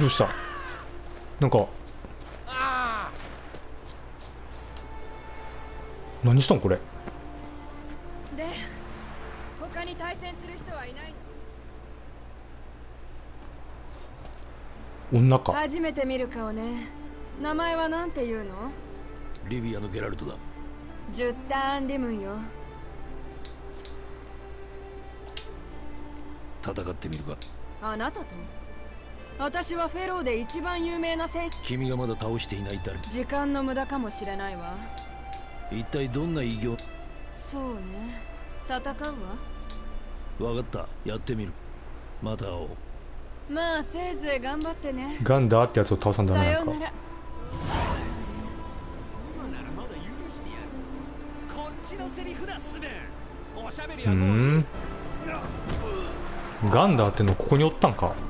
どうした？なんか何したんこれ。 で、他に対戦する人はいないの？ 女か。 初めて見る顔ね。名前はなんて言うの？ リビアのゲラルトだ。 ジュッターン・リムンよ。 戦ってみるか。 あなたと？私はフェローで一番有名な戦士。 君がまだ倒していない誰？ 時間の無駄かもしれないわ。 一体どんな偉業？ そうね、戦うわ。 分かった、やってみる。また会おう。 まあせいぜい頑張ってね。 ガンダーってやつを倒さんだな。なんかさようなら。 ガンダーってのここにおったんか。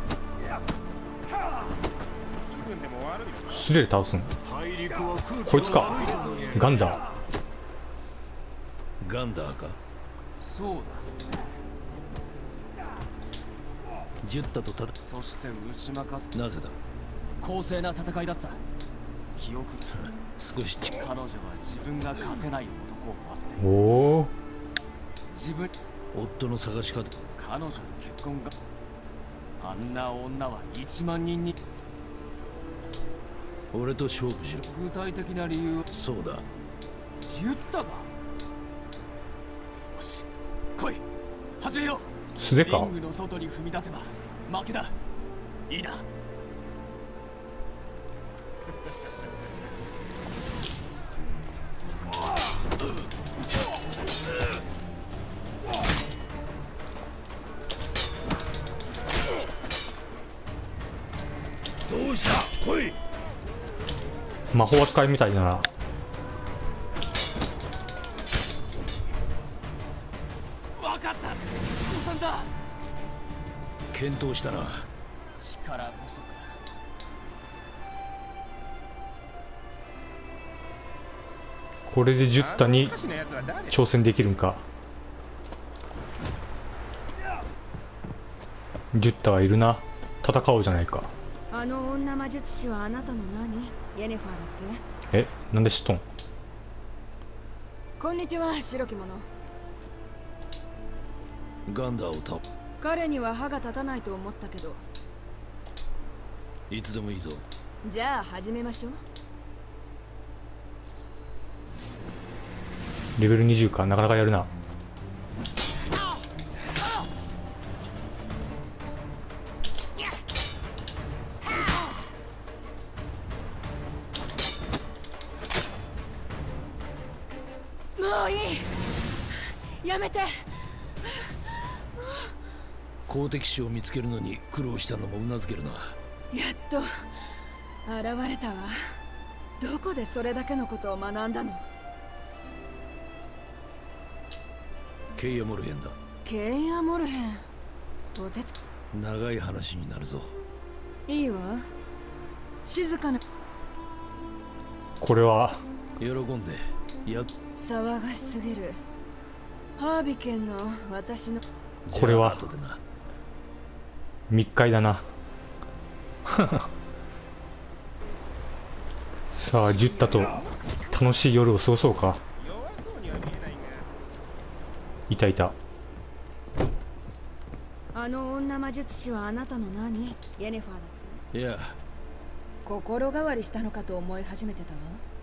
素手で倒すん。こいつか。ガンダー。 ガンダーか。 そうだ。 ジュッタとそして打ち負かす。 なぜだ？ 公正な戦いだった。記憶。 少し彼女は自分が勝てない男を待って。 おお。 自分。 夫の探し方。 彼女の結婚が。あんな女は1万人に。 俺と勝負しろ。 具体的な理由。 そうだ。 ジュッタが。よし、来い。始めよう。 素手か。 リングの外に踏み出せば負けだ。いいな。 どうした？来い。 魔法使いみたいだな。 分かった。誤算だ。 検討したな。 力不足だ。 これでジュッタに挑戦できるんか。ジュッタはいるな。戦おうじゃないか。 あの女魔術師はあなたの何？イェネファーだっけ？ え、なんで知っとん？ こんにちは、白き者。 ガンダーを倒。 彼には歯が立たないと思ったけど。 いつでもいいぞ。 じゃあ始めましょう。 レベル20か。なかなかやるな。 もういい。やめて。 好敵手を見つけるのに苦労したのもうなずけるな。 やっと現れたわ。どこでそれだけのことを学んだの？ ケイア・モルヘンだ。 ケイア・モルヘン。お手つ長い話になるぞ。 いいわ。静かな。 これは喜んで。や騒がしすぎる。ハービケンの私の。 これは後でな。 密会だな。さあジュッタと楽しい夜を過ごそうか。いたいた。 あの女魔術師はあなたの何？イェネファーだって。 いや、 心変わりしたのかと思い始めてたわ。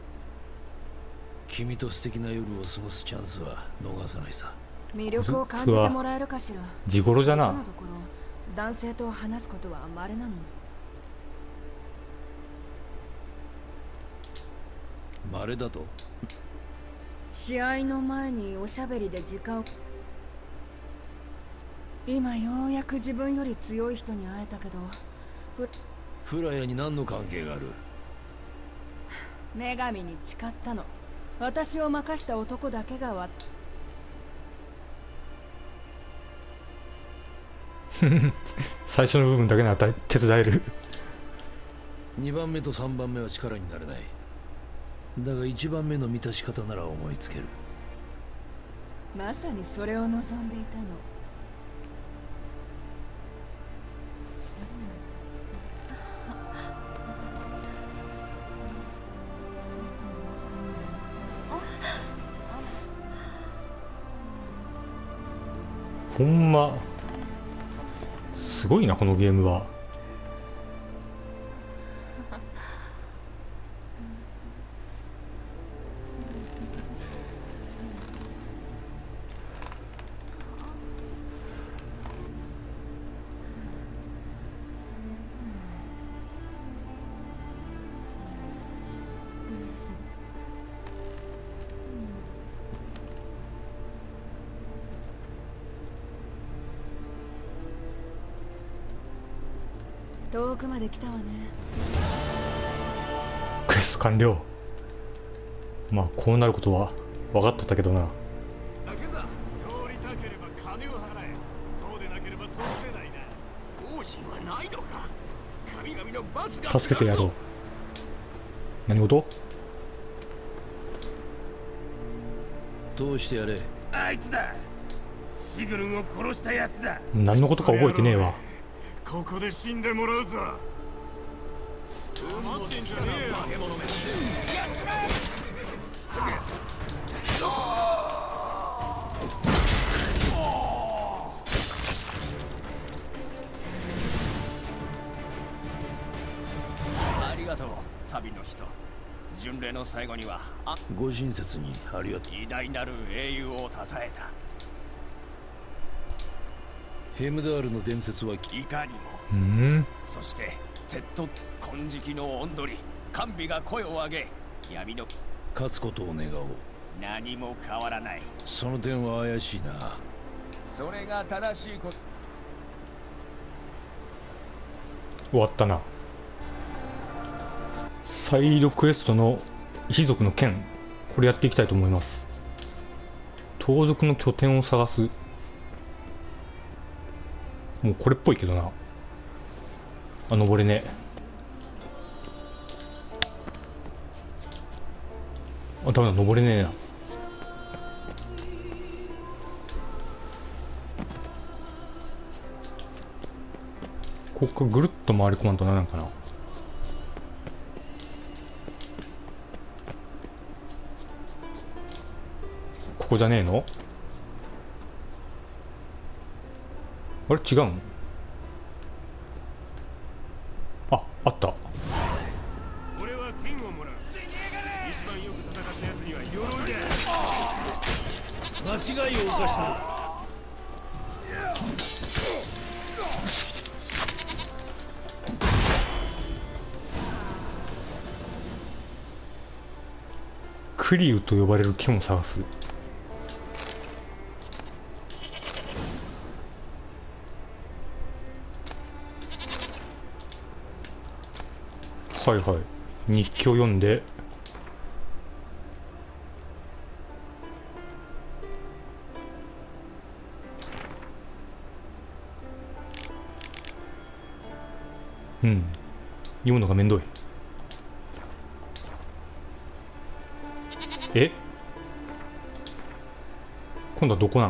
君と素敵な夜を過ごすチャンスは逃さないさ。 魅力を感じてもらえるかしら。 地頃じゃな。 実のところ男性と話すことは稀なの。 稀だと？ 試合の前におしゃべりで時間を。今ようやく自分より強い人に会えたけど。 フラヤに何の関係がある？ 女神に誓ったの。私を任した男だけが最初の部分だけなら手伝える。 2番目と3番目は力になれない。だが1番目の満たし方なら思いつける。 まさにそれを望んでいたの。 ほんますごいなこのゲームは。 遠くまで来たわね。 クエスト完了。まあこうなることは分かっとったけどな。 だけだ。通りたければ金を払え。そうでなければ通せないな。王神はないのか。神々の罰が。 助けてやろう。何事？ 通してやれ。 あいつだ。シグルンを殺したやつだ。 何のことか覚えてねえわ。 ここで死んでもらうぞ。待ってんじゃねえよ。化け物め。 ありがとう旅の人。巡礼の最後にはご親切にありがとう。 偉大なる英雄を称えた。 ヘムダールの伝説はいかにも。そして鉄と金色の音取り甘美が声を上げ闇の勝つことを願おう。 何も変わらない。 その点は怪しいな。 それが正しいこと。 終わったな。サイドクエストの一族の剣、これやっていきたいと思います。盗賊の拠点を探す。もうこれっぽいけどな。あ、登れねえ。あ、ダメだ、登れねえな。ここからぐるっと回り込まんとならんかな。ここじゃねえの？あれ違うの？あ、あった。 俺は剣をもらう。一番よく戦ったやつには鎧だ。 間違いを犯した。 クリウと呼ばれる剣を探す。はいはい。日記を読んで。うん。読むのがめんどい。え？今度はどこなん？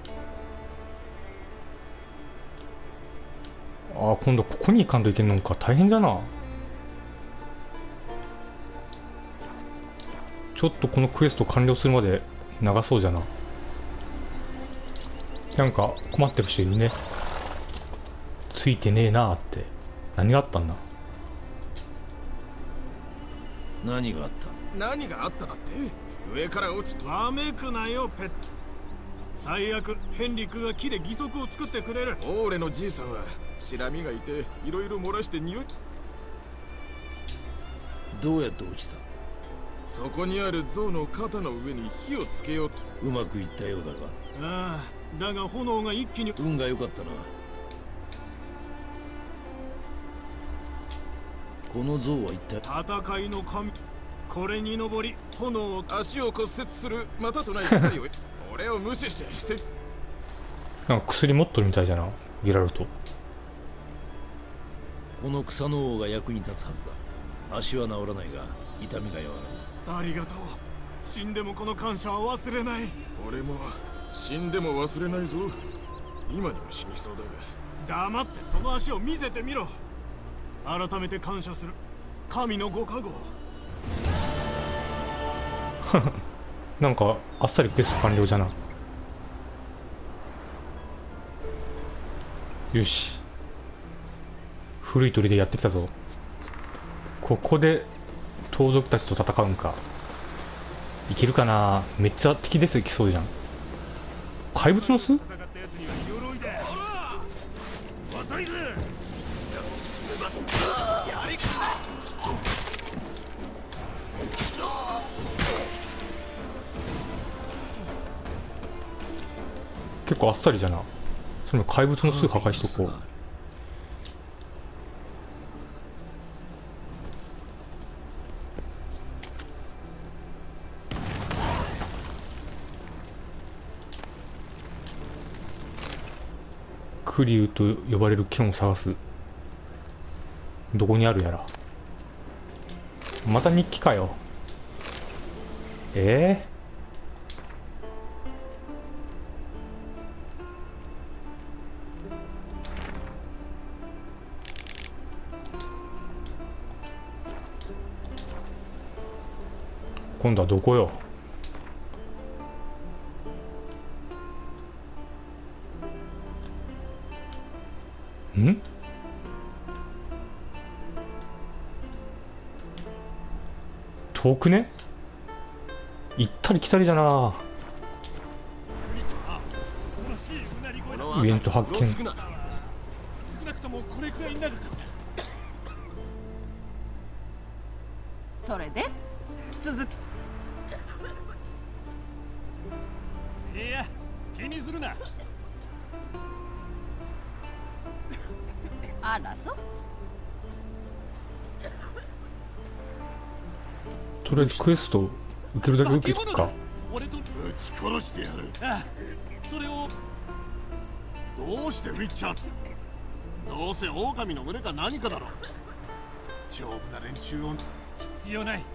ああ、今度ここに行かんといけんのか。大変じゃな。ちょっとこのクエスト完了するまで長そうじゃな。なんか困ってる人いるね。ついてねえなーって。何があったんだ？ 何があった？ 何があっただって？上から落ち。わめくなよペット。最悪ヘンリックが木で義足を作ってくれる。オーレのじいさんはシラミがいていろいろ漏らして匂い。 どうやって落ちた？ そこにある象の肩の上に火をつけようと。 うまくいったようだが。 ああ、だが炎が一気に。 運が良かったな。この像は一体。 戦いの神。これに登り炎を。足を骨折するまたとない機会を。俺を無視してなんか薬持っとるみたいじゃな、ゲラルト。 この草の王が役に立つはずだ。足は治らないが痛みが和らぐ。 ありがとう。死んでもこの感謝は忘れない。俺も死んでも忘れないぞ。今にも死にそうだが。黙ってその足を見せてみろ。改めて感謝する。神のご加護。 なんかあっさりクエスト完了じゃな。 よし、古い鳥でやってきたぞ。ここで盗賊たちと戦うんか。いけるかな。めっちゃ敵出てきそうじゃん。怪物の巣。結構あっさりじゃな。その怪物の巣破壊しとこう。クリュウと呼ばれる剣を探す。どこにあるやら。また日記かよ。今度はどこよ。ん？遠くね？行ったり来たりじゃな。イベント発見。 少なくともこれくらい長かった。 それで続く。 いや、気にするな。 あらそう。 とりあえずクエスト受けるだけ受けるか。 俺と撃ち殺してやる。 ああ、それをどうしてウィッチャー。どうせ狼の群れか何かだろ。丈夫な連中を。 必要ない。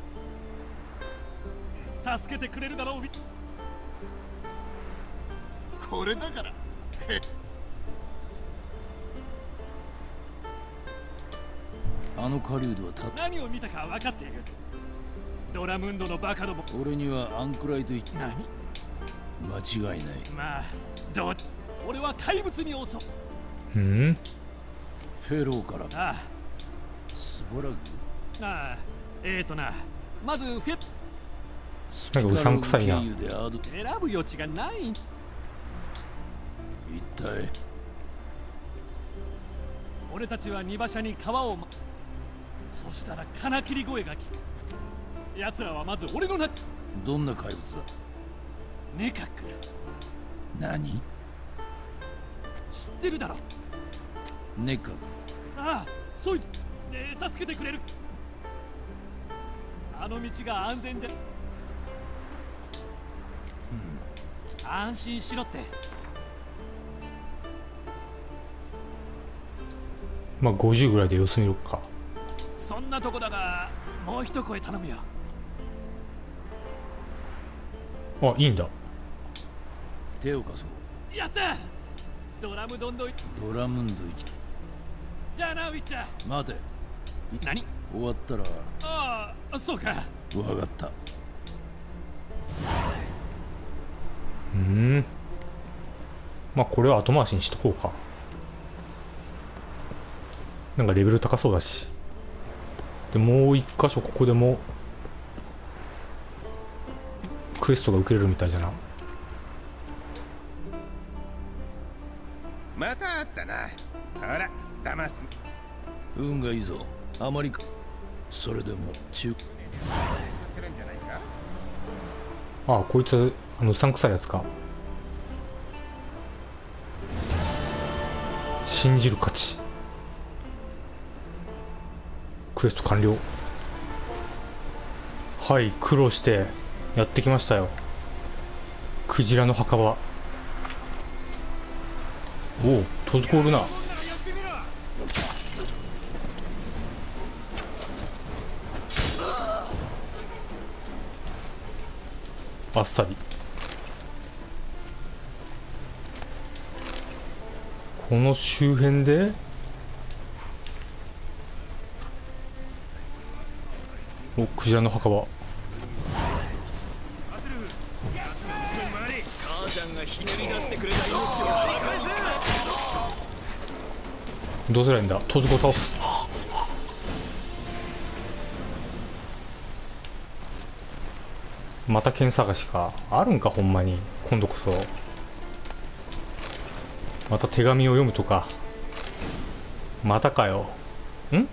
助けてくれるだろう。 これだから。 あの狩人は何を見たか分かっている。ドラムンドのバカども。 俺にはアンクライト言って何？ 間違いない。 まあ、俺は怪物に襲う。 うん？ フェローからああ、 スボラグ。 ああ、まずスなんかうさんくさいな。 選ぶ余地がない。 一体俺たちは荷馬車に川をそしたら金切り声が聞く。奴らはまず俺のどんな怪物だ。 ネカックだ。 何？ 知ってるだろ。 ネカ。 ああ、そいつ、助けてくれる。あの道が安全じゃ。安心しろって。 まあ50ぐらいで様子見ろか。 そんなとこだが、もう一声頼むよ。 あ、いいんだ。 手を貸そう。 やった。ドラムドンドイ。 ドラムンド行き。 じゃあな、ウィッチャー。 待て。 何？ 終わったら。 ああ、そうか。 わかった。 まあこれは後回しにしとこうか。なんかレベル高そうだし。でもう一箇所ここでもクエストが受けれるみたいじゃな。 またあったな。ほら、騙す。 運がいいぞ。あまりか。それでもああ、こいつうさんくさいやつか。信じる価値。クエスト完了。はい、苦労してやってきましたよ。クジラの墓場。おお、閉じこおるな。あっさり。この周辺でお、クジラの墓場。 母ちゃんがひねり出してくれた命を返す。 どうすりゃいいんだ。盗賊を倒す。また剣探しか。あるんかほんまに。今度こそまた手紙を読むとか。またかよ。ん、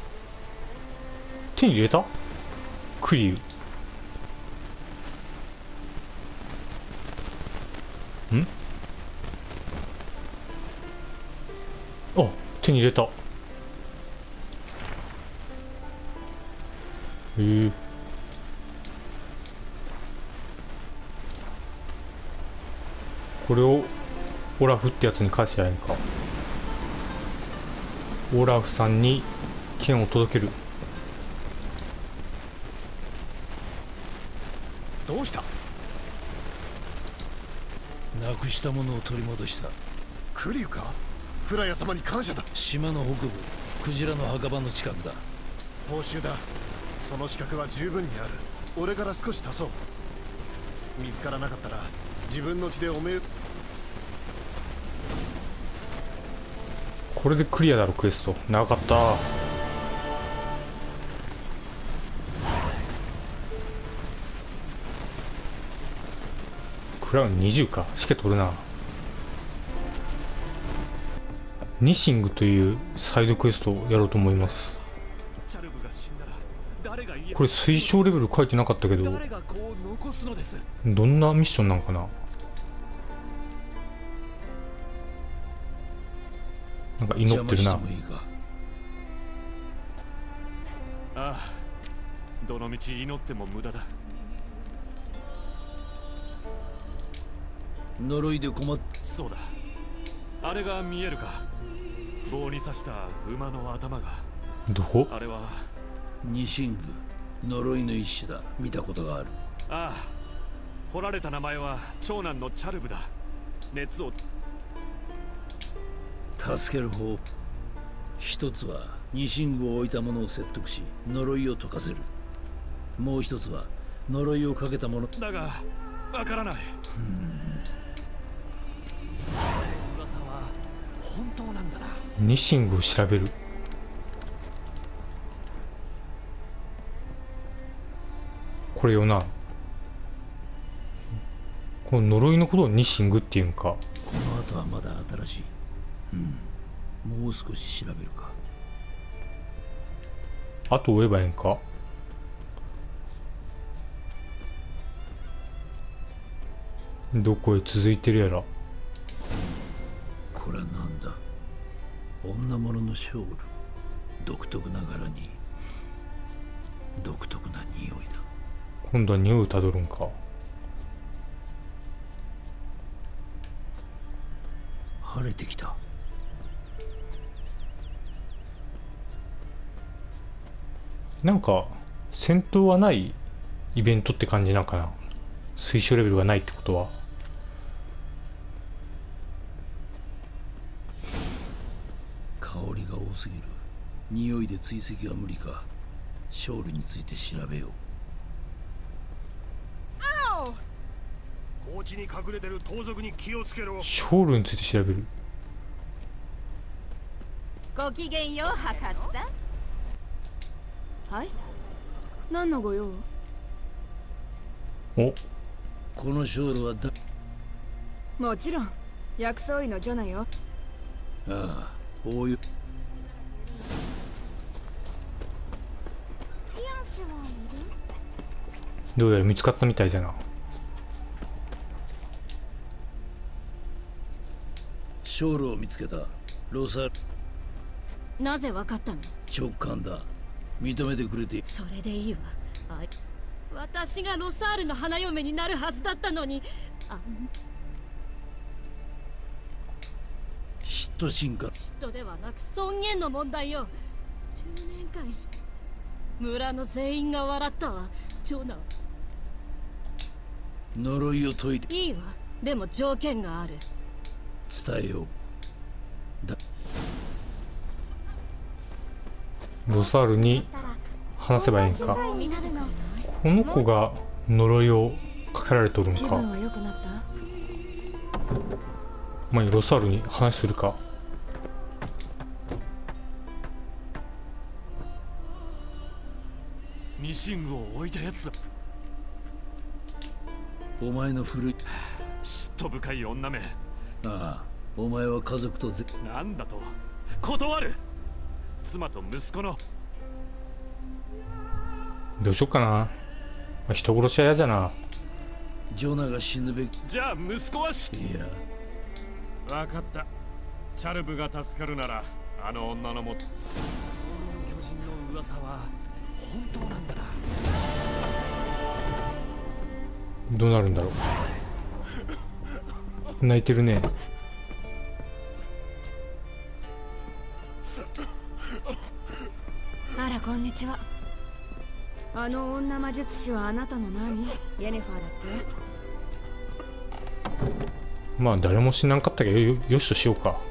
手に入れたクリュウ。ん、あ、手に入れた。これをオラフってやつに返しゃいいんか。オラフさんに剣を届ける。 どうした？ なくしたものを取り戻した。 クリュウか？フラヤ様に感謝だ。 島の北部、クジラの墓場の近くだ。 報酬だ。その資格は十分にある。俺から少し足そう。見つからなかったら自分の血でおめえ。 これでクリアだろ。クエスト長かった。クラウン20か。しけとるな。ニシングというサイドクエストをやろうと思います。これ推奨レベル書いてなかったけど、どんなミッションなんかな。なんか祈ってるな。 邪魔してもいいか。 ああ、どの道祈っても無駄だ。 呪いで困っ。 そうだ、あれが見えるか。棒に刺した馬の頭が。 どこ？ あれはニシング、呪いの一種だ。見たことがある。 ああ、彫られた名前は長男のチャルブだ。熱を助ける方。一つはニシングを置いた者を説得し呪いを解かせる。もう一つは呪いをかけた者だがわからない。噂は本当なんだな。 ニシングを調べる。これよな。この呪いのことをニシングっていうんか。 この後はまだ新しい。もう少し調べるか。 あと追えばええんか。どこへ続いてるやら。 これはなんだ。女物のショール。独特な柄に独特な匂いだ。 今度は匂いをたどるんか。 晴れてきた。 なんか戦闘はないイベントって感じなんかな。推奨レベルがないってことは。 香りが多すぎる。匂いで追跡は無理か。ショールについて調べよう。 高地に隠れてる盗賊に気をつけろ。 ショールについて調べる。 ごきげんよう、博士さん。はい、何のご用？ お、 このショールはもちろん薬草医のジョナよ。 ああ、こういう。 どうやら見つかったみたいじゃな。 ショールを見つけた。ロサ。 なぜわかったの？ 直感だ。認めてくれて。 それでいいわ。私がロサールの花嫁になるはずだったのに。 嫉妬心か。 嫉妬ではなく尊厳の問題よ。10年間村の全員が笑ったわ。ジョナ。 呪いを解いて。 いいわ。でも条件がある。 伝えよう。 ロサールに話せばいいんか。この子が呪いをかけられとるんか。 気分は良くなった？ まあロサールに話するか。 ニシングを置いたやつだ。 お前の古い嫉妬深い女め。 ああ、お前は家族となんだと。断る。妻と息子の。 どうしよっかな。まあ、人殺しは嫌じゃな。 ジョナが死ぬべき。 じゃあ息子は死。 いや、 分かった。チャルブが助かるならあの女のも巨人の噂は本当なんだな。 どうなるんだろう。泣いてるね。 あらこんにちは。あの女魔術師はあなたの何？イェネファーだって？ まあ誰も死なんかったけどよしとしようか。